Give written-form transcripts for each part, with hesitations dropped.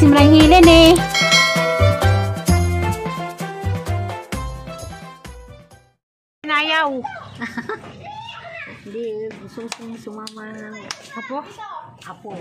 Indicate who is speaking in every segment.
Speaker 1: si Manangilin eh. Nayaw.
Speaker 2: Hindi, gusto sumama ng apo.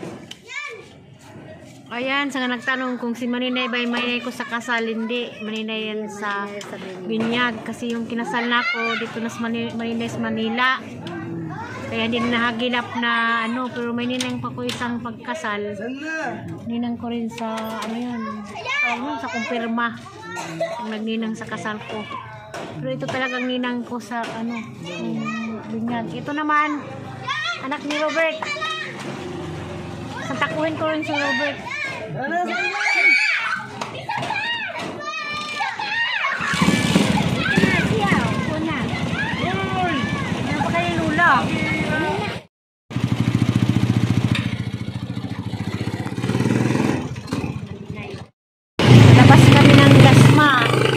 Speaker 1: Ayan, sa nagtanong kung si Maninay ba may ko sa kasal, hindi. Maninay yan sa Binyag. Kasi yung kinasal na ko dito na sa Maninay sa Manila. Kaya hindi na nahagilap na ano, pero may ninang pa ko isang pagkasal. Ninang ko rin sa ano yun, sa kumpirma. Ang nagninang sa kasal ko. Pero ito talagang ninang ko sa ano, Binyag. Ito naman, anak ni Robert. Santakuhin ko rin si Robert. Ano pa kayo lula? Labas kami ng Dasma.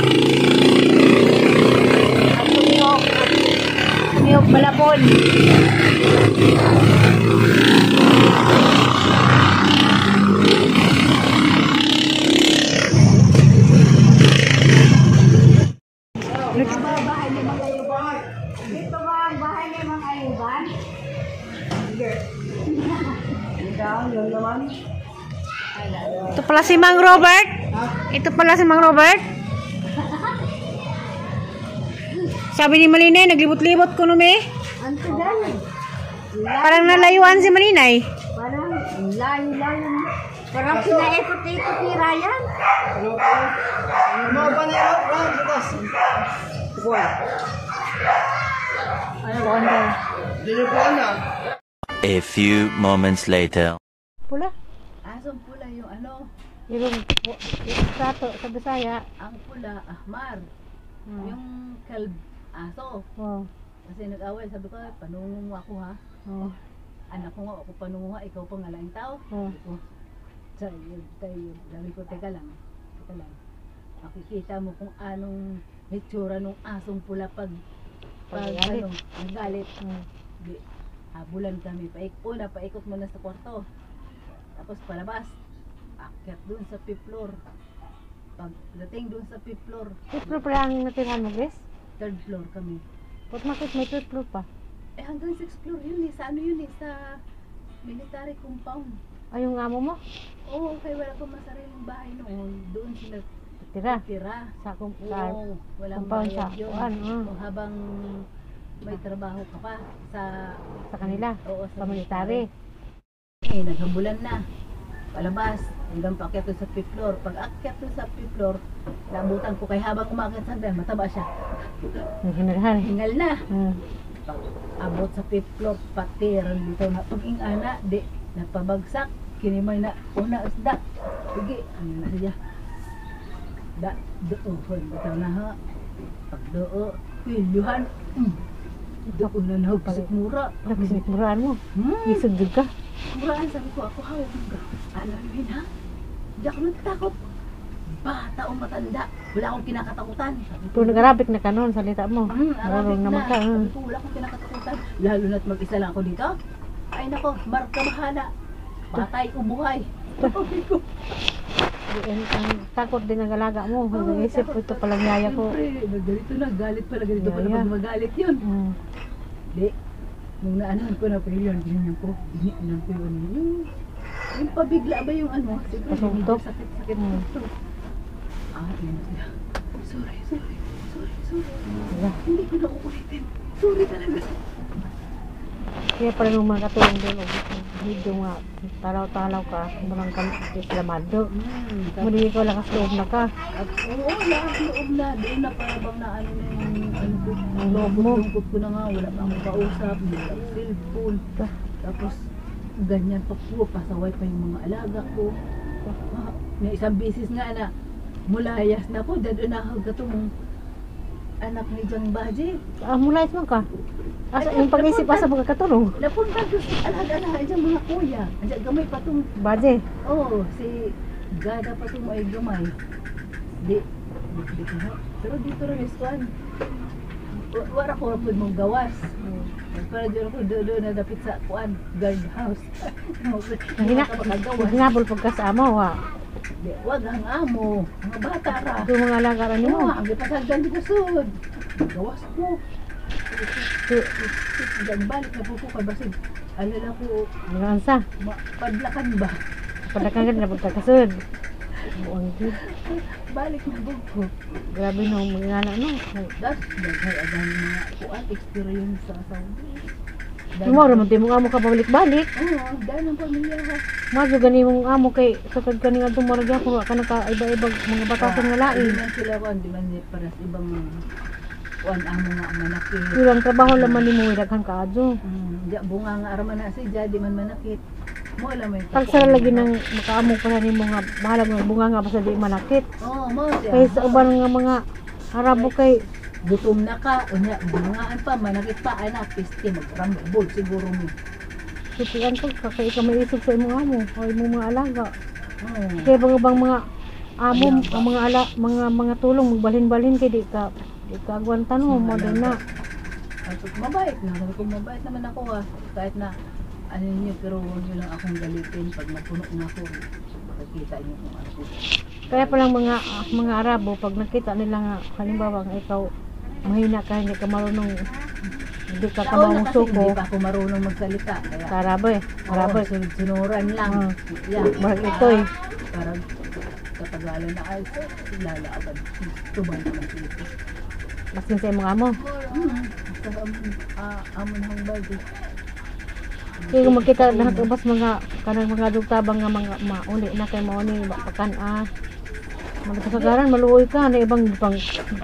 Speaker 1: At Tumiyok Malabon. Ito pala si Mang Robert. Ito pala si Mang Robert. Sabi ni Malinay, naglibot-libot ko numi. Parang nalayuan si Malinay.
Speaker 2: Parang layo-layo. Parang pinaikot-ikot ni Ryan.
Speaker 3: A few moments later.
Speaker 1: Pula?
Speaker 2: Asong pula yung ano?
Speaker 1: Yung sato sa Bisaya.
Speaker 2: Ang pula, ahmar. Yung kalb, aso. Kasi nag-away, sabi ko, panungo mo ako ha. Anak ko nga, ako panungo nga, ikaw pa nga lang tao. Sabi ko, teka lang. Makikita mo kung anong hitsura ng asong pula pag galit. Habulan kami. Paikot muna sa kwarto. Tapos palabas. Akyat dun sa 5th floor. Pagdating dun sa 5th floor.
Speaker 1: 5th floor pala ang natirhan mo, Grace?
Speaker 2: 3rd floor kami.
Speaker 1: Ba't makit may 3rd floor pa?
Speaker 2: Hanggang 6th floor yun eh. Sa ano yun eh? Sa military compound.
Speaker 1: Ay, yung amo mo?
Speaker 2: Oo, kaya wala pang masariling bahay noon. Doon sila tira.
Speaker 1: Sa
Speaker 2: walang
Speaker 1: compound sa
Speaker 2: bayad yun. Kung habang may trabaho ka pa
Speaker 1: sa kanila.
Speaker 2: Oo,
Speaker 1: sa military.
Speaker 2: Naghambulan na. Palabas. Hanggang paakyat doon sa 5th floor. Pag akyat doon sa 5th floor, naabutan ko kay habang umakyat sa hagdan, mataba siya. Hingal na. Pag abot sa 5th floor, patiran dito na pag-ingana, napabagsak. Kinimay na una isda. Sige, ano na siya. Doon, bitaw na ha. Pag doon, pilyuhan. Doon na nahagpasik mura.
Speaker 1: Nagpasik muraan mo? Isog din ka?
Speaker 2: Muraan, sabi ko, ako hawag ka. Ano yun ha? Hindi ako nagtatakot. Bata o matanda. Wala akong kinakatakutan.
Speaker 1: Pero nag-Arabic na ka noon, salita mo.
Speaker 2: Arabic na.
Speaker 1: Naman ka.
Speaker 2: Sabi ko, wala akong kinakatakutan. Lalo na't mag-isa lang ako dito. Ay nako, marka bahala. Patay o buhay.
Speaker 1: Ang takot din ang alaga mo. Nag-isip ko ito palang yaya ko.
Speaker 2: Siyempre, ganito na, galit pala. Ganito pala pag magalit yun. Di, nung naanahan ko na pa yun, ganyan ko. Iniinan ko yun. Yung pabigla ba yung ano?
Speaker 1: Pasuntok?
Speaker 2: Sakit. Yun sila. Sorry. Hindi ko na uulitin. Sorry talaga.
Speaker 1: Kaya pala nung mga katulong doon, medyo nga talaw-talaw ka, marang islamado. Muli ko lakas loob na ka.
Speaker 2: Oo, lakas loob na. Doon na para bang na ano na yung
Speaker 1: loob mo.
Speaker 2: Lungkot ko na nga, wala pa akong kausap, hindi pa akong cellphone. Tapos, ganyan pa po, pasaway pa yung mga alaga ko. May isang bisis nga na, mulayas na po, dahil unahag ka itong anak ni Jang Baji.
Speaker 1: Mulayas mo ka? Yung pag-isip pa sa mga katulong?
Speaker 2: Napunta doon sa alaga na dyan mga kuya. Andiyan gamay pa itong...
Speaker 1: Baji?
Speaker 2: Oo, si Gada pa itong may gamay. Di ko na. Pero dito rin is kuhan. Wala ko rapod mong gawas. Para dyan ako doon na dapit sa kuhan, guard house.
Speaker 1: Hinabol pagkasama, wa?
Speaker 2: Di, wag ang amo. Mga bata ra.
Speaker 1: Ito mga alaga ra nimo.
Speaker 2: Ang gipasagdan di kusod. Gawas ko. Dan balik na po ko kay basig. Alala ko,
Speaker 1: Ang sa.
Speaker 2: padlakan ba?
Speaker 1: Padakan na pagkakasud. Buang gid.
Speaker 2: Balik na po ko.
Speaker 1: Grabe no mga anak no.
Speaker 2: Das, daghay agang mga kuan experience sa Saudi.
Speaker 1: Mo ra man timo amo ka balik-balik.
Speaker 2: Oo, dahil ang pamilya ha.
Speaker 1: Majo gani mong amo kay sakad kani adto mo ra gyapon wa ka naka iba-iba mga batasan nga
Speaker 2: Di
Speaker 1: lain.
Speaker 2: man sila kuan, di man para sa ibang kuan amo nga manakit.
Speaker 1: Ilang trabaho laman nimo daghan ka adto.
Speaker 2: Di bunga nga araman na si di man manakit. Mo alam mo.
Speaker 1: Tagsara lagi nang makaamo pa nimo nga bahalag nga bunga nga basta di manakit.
Speaker 2: Oo, mo siya.
Speaker 1: Kay sa uban nga mga Arabo kay
Speaker 2: gutom na ka, unya bungaan pa, manakit pa, anak, piste, magrambol siguro mo.
Speaker 1: sutian ko kay ka may isog sa imong amo o imong mga alaga.
Speaker 2: Oo.
Speaker 1: Kaya bang mga amo ang mga tulong magbalhin-balhin kay di ka agwantan mo mo din na.
Speaker 2: Mabait na, sabi ko mabait naman ako ha. Kahit na ano niyo, pero huwag niyo lang akong galitin pag napuno na ako. Makikita niyo kung ano ko.
Speaker 1: Kaya palang mga Arabo pag nakita nila nga halimbawa nga ikaw mahina ka hindi ka marunong hindi ka kamawang
Speaker 2: Kasi
Speaker 1: suko
Speaker 2: hindi pa ako marunong magsalita. Kaya,
Speaker 1: sa Arabo
Speaker 2: Arabo, sinuran lang. Yeah.
Speaker 1: Marag ito eh.
Speaker 2: Parang katagalan na ay so, lalaban. Tubang naman dito.
Speaker 1: Masin sa imong amo.
Speaker 2: Sa amon hang bagi.
Speaker 1: Kaya kung makita na ubas mga kanang mga dugtabang nga mga mauni na kay mauni pakan magkasagaran maluoy ka na ibang pang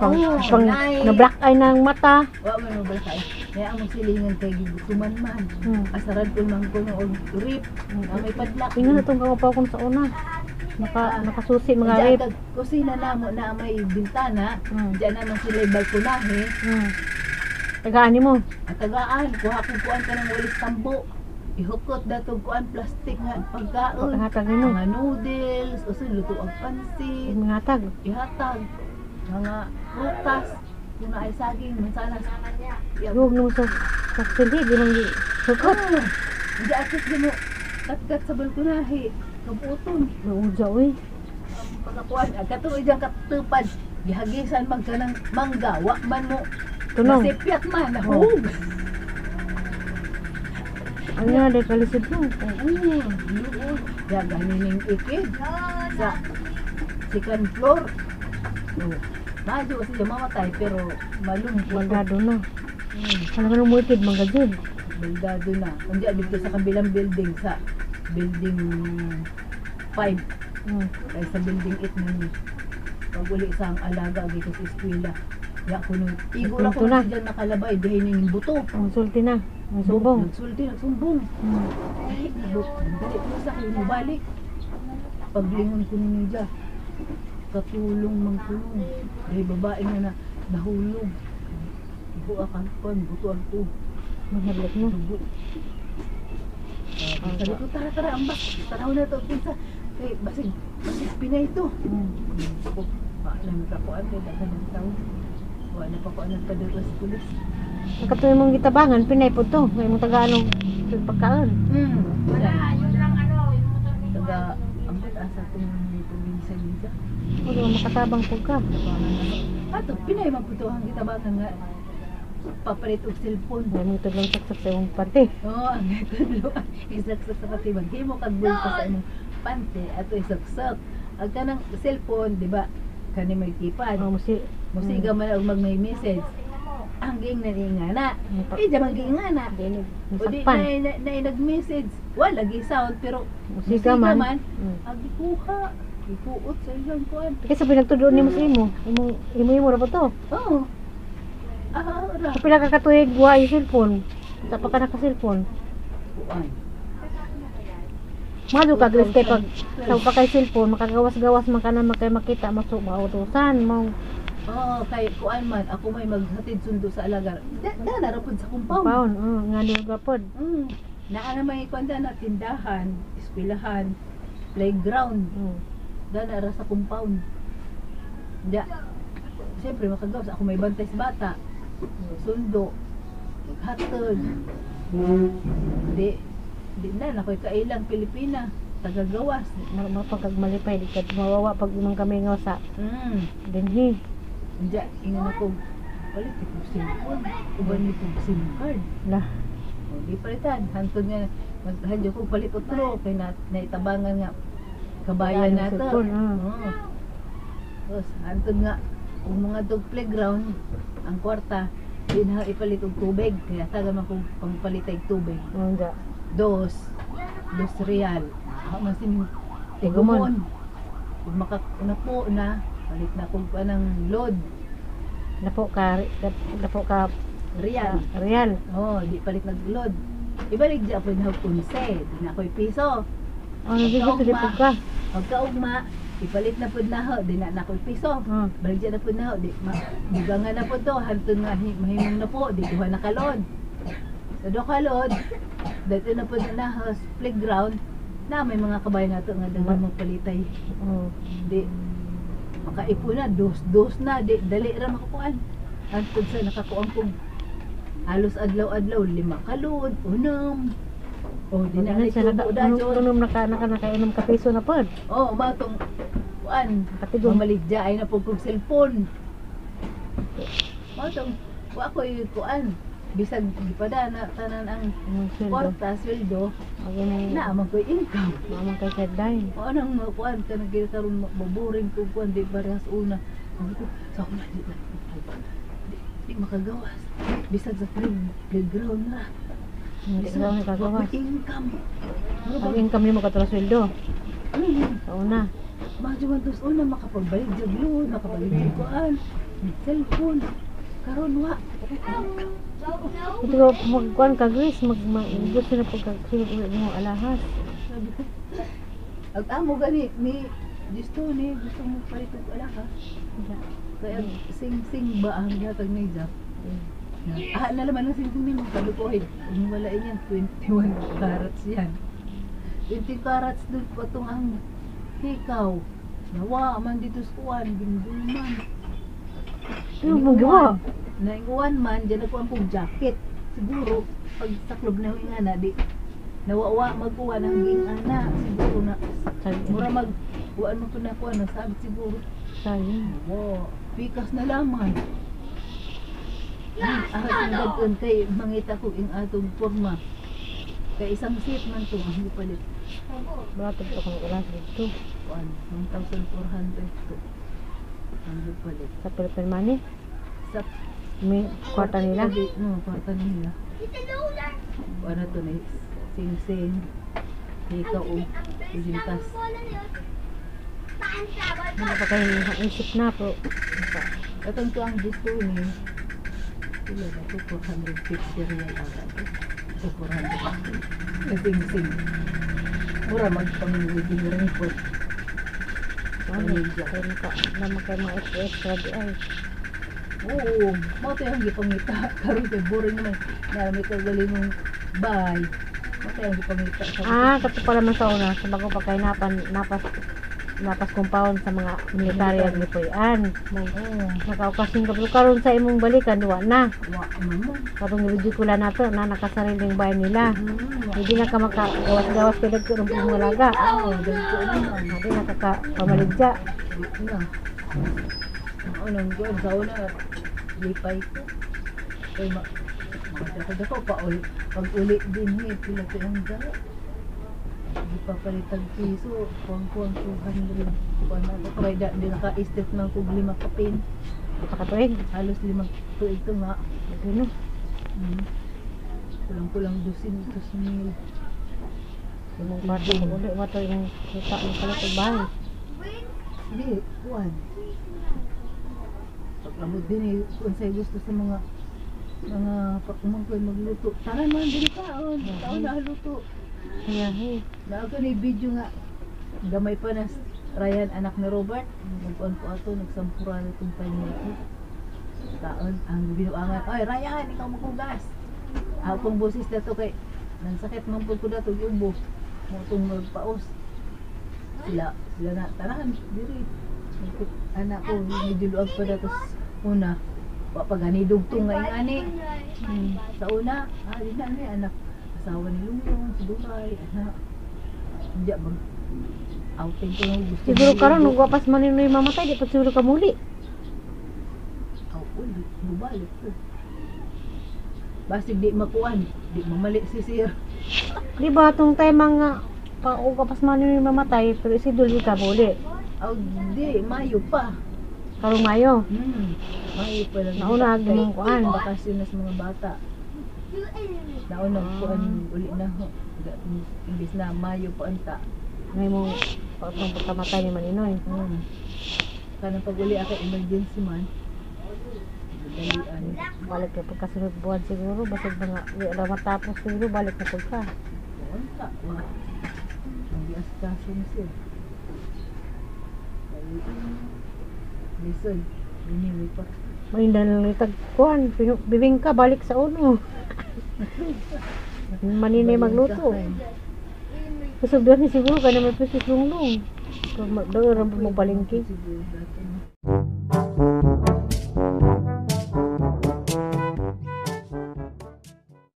Speaker 2: nay.
Speaker 1: na black eye ng mata.
Speaker 2: Wa man mo bala kay. Kaya ang silingan kay gigutuman man. Asarad ko man ko og rip. May padlak.
Speaker 1: Ingon na itong kawapaw ko sa una. Nakasusi mga rip.
Speaker 2: Kusina namo na may bintana. Diyan naman sila balkonahe.
Speaker 1: Tagaan mo.
Speaker 2: At tagaan, kuha ko kuan ka ng walis tambo. Ihukot datong kuan plastic nga pagkaon.
Speaker 1: Hatag mo.
Speaker 2: Mga noodles, usa luto ang pansit.
Speaker 1: Mga hatag.
Speaker 2: Ihatag mga prutas. Kung naay saging, mansanas.
Speaker 1: Huwag mo sa silid. Di nang sukot.
Speaker 2: Hindi atis din mo. Kat-kat sa balkonahe. Kabuton.
Speaker 1: Nauja uy.
Speaker 2: Pagkakuan, katuloy dyan katupad. Gihagisan man ka ng mangga. Wak man mo.
Speaker 1: Tunong.
Speaker 2: Nasipyat man. Nahug.
Speaker 1: Ano nga dahil kalisod mo.
Speaker 2: Ya ganining ikid. Sa second floor. Medyo kasi mamatay pero malungkot.
Speaker 1: Baldado na. Ano ka nung muikid mga jud.
Speaker 2: Baldado na. Kundi dito sa kabilang building sa building 5 kaya sa building 8 na ni. Pag uli sa ang alaga dito sa eskwela. Ya kuno igor ako na diyan nakalabay dihin ning buto.
Speaker 1: Ang sulti na. Ang sumbong.
Speaker 2: Nagsulti nagsumbong. Ay, dali ko sa kayo mabalik. Paglingon ko ninyo dyan. Katulong mangkulong. Ay babae na nahulog. Iho akan kon butuan to.
Speaker 1: Mahadlok mo.
Speaker 2: Sabi ko tara ambak. Tanaw na to pinsa. Kay basig pinay ito. Ako paalam ka ko ate daghan ng tao. Wala pa ko anong padulong sa pulis.
Speaker 1: Nakatuloy mong gitabangan, pinay po to. May mong taga-anong pagkaan.
Speaker 2: Wala. Taga ambot asa itong probinsya niya.
Speaker 1: O, di mo makatabang po ka.
Speaker 2: Ato, pinay maputuhan kita ba nga papalit og cellphone.
Speaker 1: May mong tulong saksak sa imong pante.
Speaker 2: Oo, ang tutuluan. Isaksak sa katibag. Di mo kagbul ka sa imong pante. Ato isaksak. Ang kanang cellphone, di ba? Kani may keypad. Musiga man og mag may message. Ang ging naningana. Eh, jaman gingana. O di na nag-message. Wala gi sound pero
Speaker 1: Musiga man.
Speaker 2: Agi kuha. Ikuot sa iyang kuan.
Speaker 1: Kasi pinagtudoon ni mo sa imo. Imo ra po to.
Speaker 2: Oo. Ra.
Speaker 1: Sa pila ka katuig wa yung cellphone. Sa pa ka naka-cellphone.
Speaker 2: Kuan.
Speaker 1: Malo ka gris kay pag sa pa kay cellphone makagawas-gawas man kana makay makita mautusan mo.
Speaker 2: Oo, kay kuan man ako may maghatid sundo sa alaga. Na rapod sa compound.
Speaker 1: Paon, nga niyo gapod.
Speaker 2: Naa na may kuan na tindahan, eskwelahan, playground. Dana ra sa compound. Da. Siyempre makagawas ako may bantay sa bata. Sundo. Maghatod. Di na ko'y kailang Pilipina. tagagawas.
Speaker 1: Mapagkag malipay di ka mawawa pag imong kami nga sa dinhi.
Speaker 2: Diya, ingon ako, palit ito cellphone. Uban ito SIM card.
Speaker 1: Lah,
Speaker 2: O, di palitan. Hantod nga, maghandyo ko palit otro. Kaya naitabangan nga, kabayan na to.
Speaker 1: cellphone,
Speaker 2: Oo. Tapos, hantod nga, kung mga dog playground, ang kwarta, di na ipalit og tubig. Kaya taga man kong pangpalitay tubig.
Speaker 1: Nga.
Speaker 2: Dos real. Masin
Speaker 1: Tigumon.
Speaker 2: tigumon. Kung makakunapo na, palit na kung anang load.
Speaker 1: Napo ka
Speaker 2: Real.
Speaker 1: real.
Speaker 2: Oh, di palit nag-load. Ibalik di ako na kunse. Di na ako'y piso.
Speaker 1: Ano di gusto di pud ka?
Speaker 2: Pagkaugma, ipalit na pud na ho. Di na ako'y piso. Balik di na pud na ho. Bugangan na po to. Hantun nga mahimong na po. Di kuha na kalod. Sa do kalod, dito na po na ho. Playground. Na may mga kabayan nato nga dagan magpalitay. Di makaipo na. Dos na. Di dali ra makakuan. Hantun sa nakakuan kong halos adlaw-adlaw 5 kalod, 6. Oh, di na
Speaker 1: Sa unom nakainom ka piso na pod.
Speaker 2: Oh, matong kuan,
Speaker 1: Katigong.
Speaker 2: maligya ay na po kong cellphone. Matong wa ko kuan, bisag gipada na tanan ang kwarta, sweldo, na man ko income.
Speaker 1: Mamang kay sideline.
Speaker 2: O anong kuan ka nagkaroon maburing ko kuan di parehas una. Sabi ko, sa ako di makagawas. Bisag sa playground na.
Speaker 1: Hindi ka lang kagawa.
Speaker 2: Ako income.
Speaker 1: Ang income nimo katulad sweldo. Sa una.
Speaker 2: Medyo man tos una makapagbalik jud yun, makapagbalik jud kuan. Cellphone. Karon wa.
Speaker 1: Ito ko magkuan ka guys, gusto na pag sulod mo alahas.
Speaker 2: Sabi ko. Ang amo gani ni gusto mo palit og alaka. Kaya sing-sing ba ang yatag ni Jack? Na laman ng sing-sing ni mo. Sabi ko, kung walain yan, 21 carats yan. 20 carats doon patong ang hikaw. Nawa, man dito sa kuwan, ginduman.
Speaker 1: Ano mo gawa?
Speaker 2: Nainguan man, dyan ako ang pong jacket. Siguro, pag saklob na yung ana, di nawawa magkuha ng ging ana. Siguro na, mura magkuhaan mo ito na kuha, nasabi siguro.
Speaker 1: Sayang.
Speaker 2: Wow, pikas na laman. Ahit ang dagon kay mangita ko yung atong forma. Kay isang seat man to ang ipalit.
Speaker 1: Bakit ito kung ulas dito?
Speaker 2: 1,400 to. Ang ipalit.
Speaker 1: Sa Philippine money?
Speaker 2: Sa
Speaker 1: May kwarta nila?
Speaker 2: No, kwarta nila. Ano to na? Sing-sing. Hikaw o. Ujintas.
Speaker 1: Ano pa kayo isip na po?
Speaker 2: Katong to ang gusto ni. Sila na to 450 real ata to. So 400. Sing-sing. Mura magpang-wedding ring po.
Speaker 1: Ano? Kaya ka naman kayo mga extra di ay.
Speaker 2: Oo, mo to yung gipangita. Karon kay boring naman. Naramit ko gali mong bay. Mo to yung gipangita.
Speaker 1: Kato pala man sa una. Sa bago pa kayo napas compound sa mga military at lipoyan. Nakaukasing ka karon sa imong balikan, duwa na.
Speaker 2: Wa naman.
Speaker 1: Katong ridicula nato na nakasariling bahay nila. Hindi na ka makagawas-gawas kay dagko ng pumalaga.
Speaker 2: Oo, dagko naman.
Speaker 1: Hindi nakakapamaligya.
Speaker 2: Na. Anong gawin sa una, lipay ko. Kaya magdakad ako pa pag uli din pila ko yung dala. Hindi pa palitag piso, kuwang-kuwang 200. Kuwang na ito, kaya di naka-estate ng kung 5 kapin.
Speaker 1: Pakatuig.
Speaker 2: Halos 5 tuig ito nga.
Speaker 1: Ano?
Speaker 2: Kulang-kulang 200,000.
Speaker 1: Imong kwarto mo ulit mo to yung kita ng kalatag bahay.
Speaker 2: Hindi, kuwan. Paglamod din kung sa'yo gusto sa mga pagkumangkoy magluto. Taran man din taon. Taon na haluto.
Speaker 1: Kaya hey.
Speaker 2: Naako ni video nga. Gamay pa na Ryan, anak ni Robert. Nagkuhan ko ato, nagsampura na itong pahinay ko. Taon, ang binuangan. Ay, Ryan, ikaw makugas. Akong boses na to kay nansakit man po ko na ito yung ubo. Mutong magpaos. Sila na, tarahan, diri. Anak ko, medyo luag pa na tos una. Papagani dugtong nga yung ani. Sa una, di na anak. Asawa ni Lunglong, si Duray, anak. Diya bang outing ko lang gusto.
Speaker 1: Siguro karon nung wapas maninoy mamatay, di pa siguro ka muli.
Speaker 2: Uy, bubalik ko. Basta di makuan, di mamali si sir.
Speaker 1: Di ba itong time mga wapas maninoy mamatay, pero si Dulce ka muli.
Speaker 2: Aw, di, Mayo pa.
Speaker 1: Karong Mayo.
Speaker 2: Mayo pa lang.
Speaker 1: Nauna agi mong kuan.
Speaker 2: Bakasyon na sa mga bata. Nauna kuan uli na ho. Imbis na Mayo pa anta.
Speaker 1: May mong pagkamatay ni Maninoy.
Speaker 2: Kanang pag uli ako emergency man. Dalian.
Speaker 1: Balik na pagkasunod buwan siguro. Basag mga, di na matapos siguro, balik na pagka.
Speaker 2: Anta, wa. Ang diaskaso na siya. Listen, ini pa.
Speaker 1: Malinda lang itag kuan, bibing ka, balik sa uno. Maninoy magluto. Kusog doon ni siguro, kaya may pisis lunglong. Daw rin mo balingki.
Speaker 2: Siguro dati.